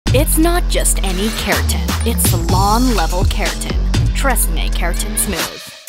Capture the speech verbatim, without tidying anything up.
It's not just any keratin, it's salon level keratin. TRESemmé Keratin Smooth.